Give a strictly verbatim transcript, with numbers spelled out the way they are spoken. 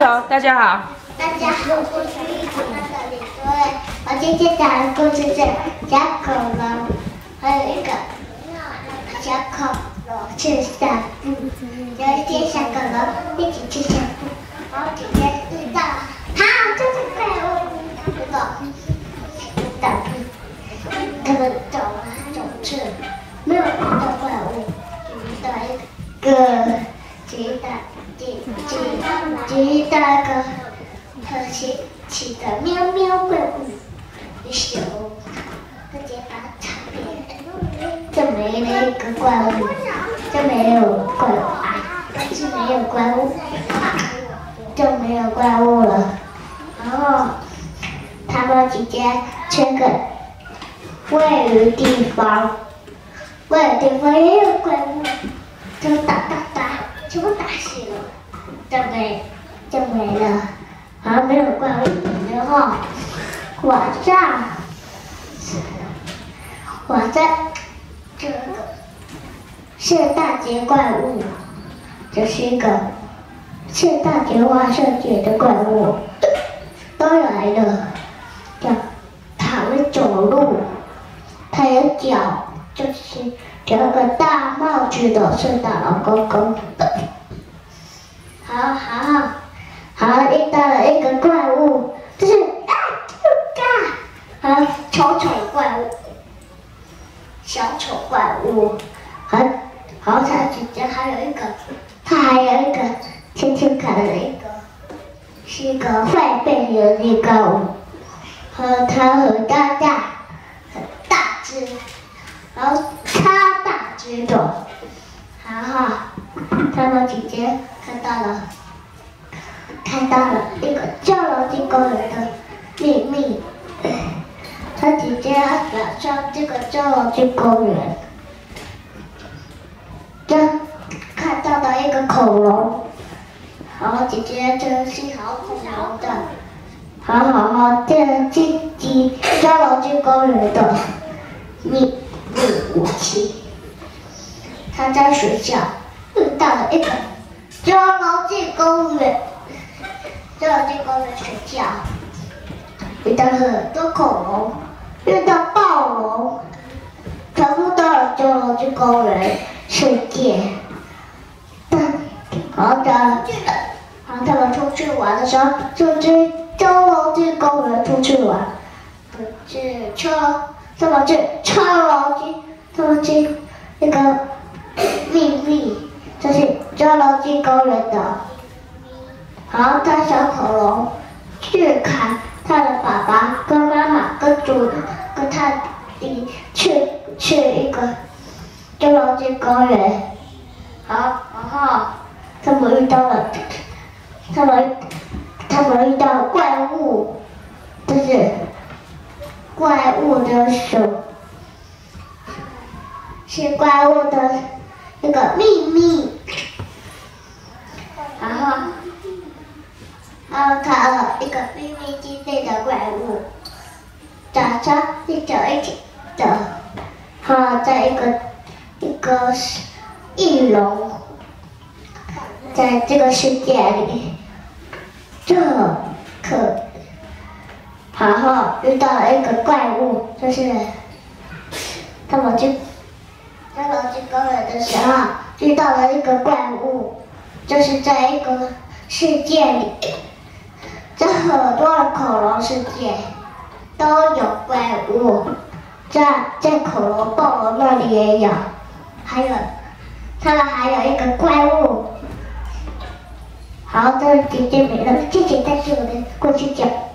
好，大家好。 大家好，我是一口那的李多瑞。我今天讲的故事是小恐龙，还有一个小恐龙去散步。有一天，小恐龙一起去散步，然后姐姐遇到了，好，这是怪物，遇到，遇到，他们走来走去，没有遇到怪物，遇到一个鸡蛋。 鸡蛋个很神奇的喵喵怪物，于是我直接把它擦边，就没了一个怪物，就没有怪物啊，是没有怪物，就没有怪物了。然后他们直接去个位于地方，位于地方也有怪物，就打打打，全部打死了。 就没就没了，然后没有怪物，然后晚上晚上这个圣诞节怪物，这是一个圣诞节万圣节的怪物，都来了，叫它会走路，它有脚，就是有个大帽子的圣诞老公公。 好好好，遇到了一个怪物，就是啊，这个，好丑丑怪物，小丑怪物，好，好，它之间还有一个，它还有一个轻轻卡的一个，是一个会变形的怪物，和它很大大，很大只，然后超大只的，好好，他们直接。 看到了，看到了一个侏罗纪公园的秘密。他直接要上这个侏罗纪公园，就看到了一个恐龙，然后直接就是好恐龙的，好好好，这进击侏罗纪公园的秘密武器。他在学校遇到了一个。 侏罗纪公园，侏罗纪公园学校遇到很多恐龙，遇到暴龙，全部到了侏罗纪公园世界。然后呢，然后他们出去玩的时候，就去侏罗纪公园出去玩，不是车，他们去侏罗纪，他们去那个秘密。 这是侏罗纪公园的，然后带小恐龙去看他的爸爸跟妈妈跟主跟他弟去去一个侏罗纪公园，好，然后他们遇到了，他们他们遇到了怪物，就是怪物的手，是怪物的。 那个秘密，然后，然后它一个秘密基地的怪物，早上一走一起的，然后在一个一个翼龙，在这个世界里，这可，然后遇到了一个怪物，就是他们就。 侏罗纪公园的时候遇到了一个怪物，就是在一个世界里，在很多的恐龙世界都有怪物，在在恐龙、暴龙那里也有，还有，他们还有一个怪物。好，这姐姐没了，谢谢带着我的故事讲。